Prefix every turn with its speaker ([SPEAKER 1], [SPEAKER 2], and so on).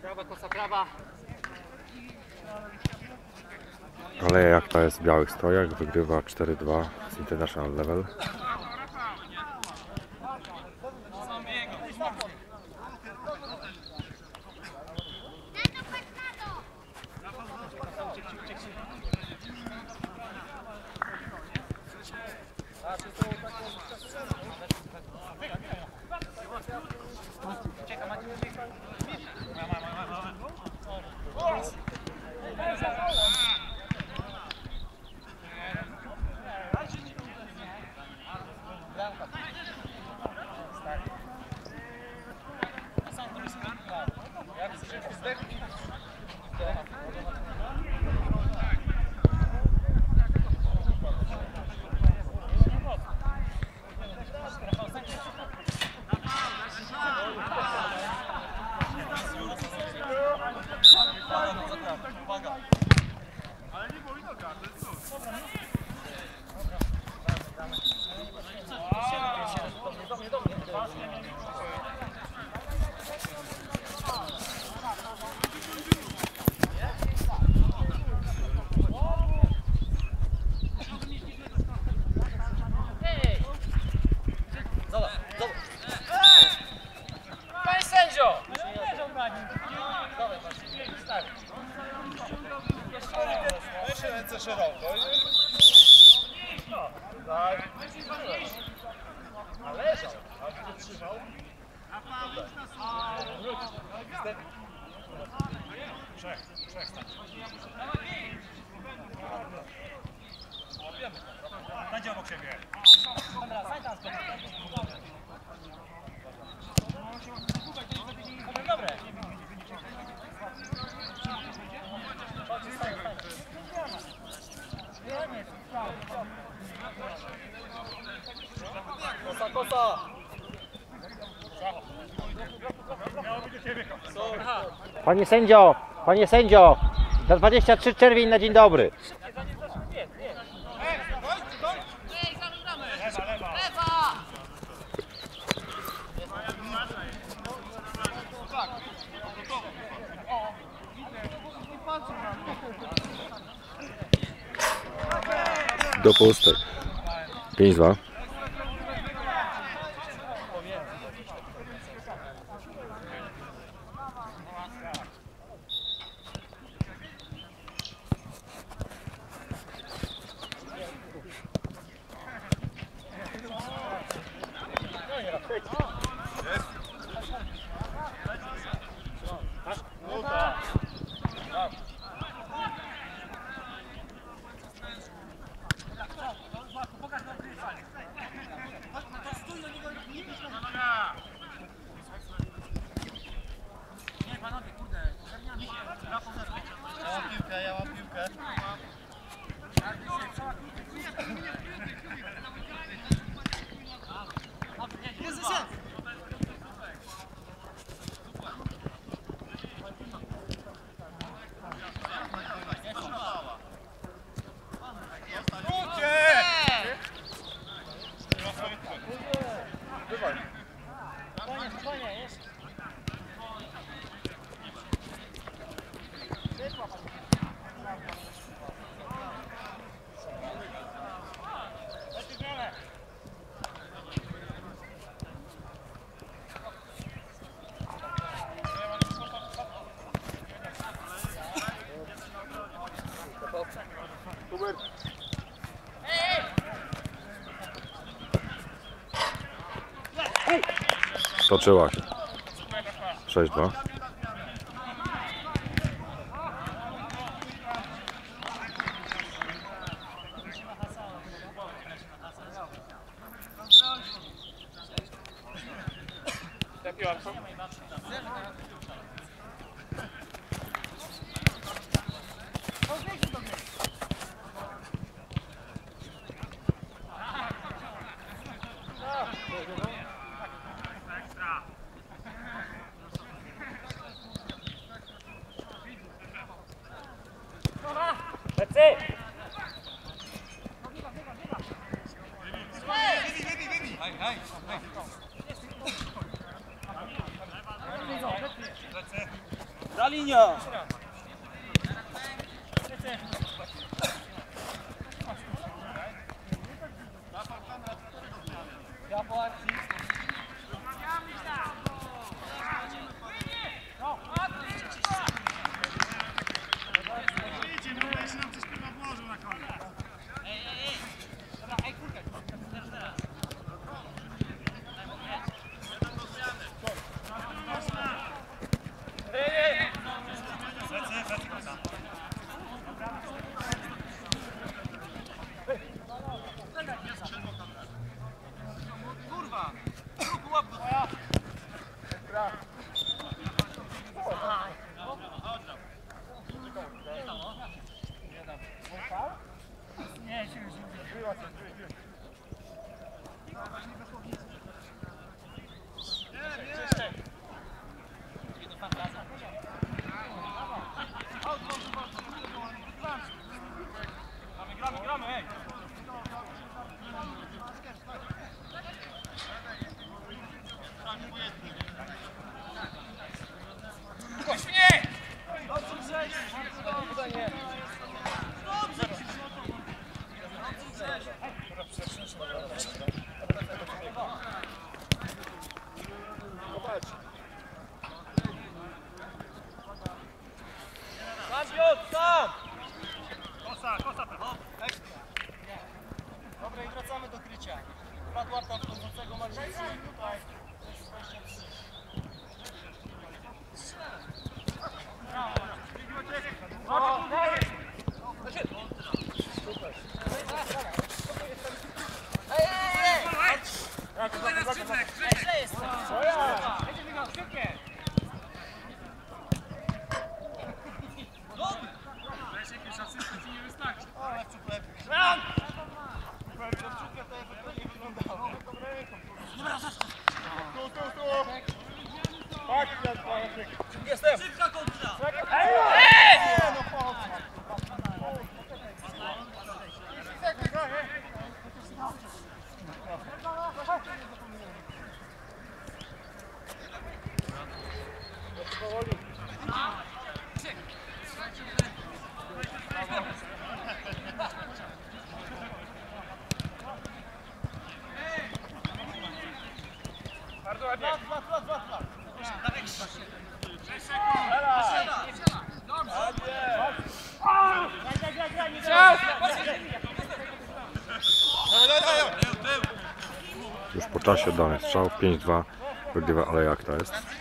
[SPEAKER 1] Prawa, kosa prawa.
[SPEAKER 2] Ale jak ta jest w białych strojach, wygrywa 4-2 z International Level.
[SPEAKER 1] Panie sędzio!
[SPEAKER 3] Weź ręce szeroko. Tak. A leżał. A gdzie trzymał? Trzech stać. Stańcie obok siebie.
[SPEAKER 1] Dobre. Kosa, kosa.
[SPEAKER 4] Panie sędzio, za 23 czerwień na dzień dobry.
[SPEAKER 2] Do pustek. 5-2.
[SPEAKER 3] Ja mam piłkę.
[SPEAKER 2] Stoczyła się. 6-2.
[SPEAKER 1] Ta linia! Ja po akcji.
[SPEAKER 3] Widzicie, no tutaj się nam coś chyba włożył na koniec. Plecy, kosa.
[SPEAKER 1] Kurwa! Ruchu łap go!
[SPEAKER 3] Gramy, ej!
[SPEAKER 1] Sam!
[SPEAKER 3] Kosa teraz.
[SPEAKER 1] Dobra, i wracamy do krycia. Padł łap tam wchodzącego Marzycy i tutaj. To jest 23.
[SPEAKER 3] Jestem! Bardzo ładnie.
[SPEAKER 2] Już po czasie dany strzał 5-2 wygrywa, ale jak to jest?